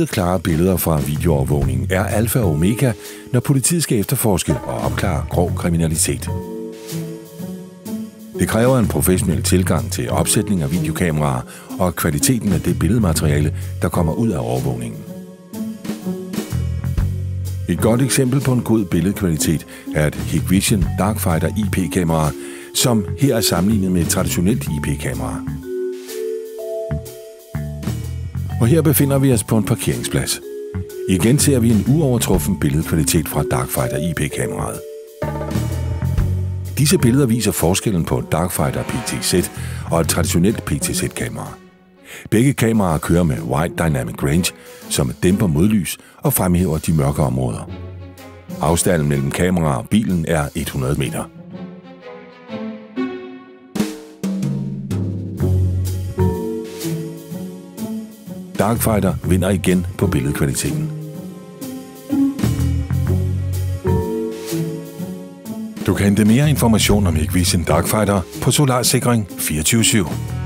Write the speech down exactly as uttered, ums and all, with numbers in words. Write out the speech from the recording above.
klare billeder fra videoovervågningen er alfa og omega, når politiet skal efterforske og opklare grov kriminalitet. Det kræver en professionel tilgang til opsætning af videokameraer og kvaliteten af det billedmateriale, der kommer ud af overvågningen. Et godt eksempel på en god billedkvalitet er et Hikvision Darkfighter I P-kamera, som her er sammenlignet med et traditionelt I P-kamera. Og her befinder vi os på en parkeringsplads. Igen ser vi en uovertruffen billedkvalitet fra Darkfighter I P-kameraet. Disse billeder viser forskellen på et Darkfighter P T Z og et traditionelt P T Z-kamera. Begge kameraer kører med Wide Dynamic Range, som dæmper modlys og fremhæver de mørke områder. Afstanden mellem kamera og bilen er hundrede meter. Darkfighter vinder igen på billedkvaliteten. Du kan hente mere information om Hikvision Darkfighter på Solarsikring fireogtyve syv.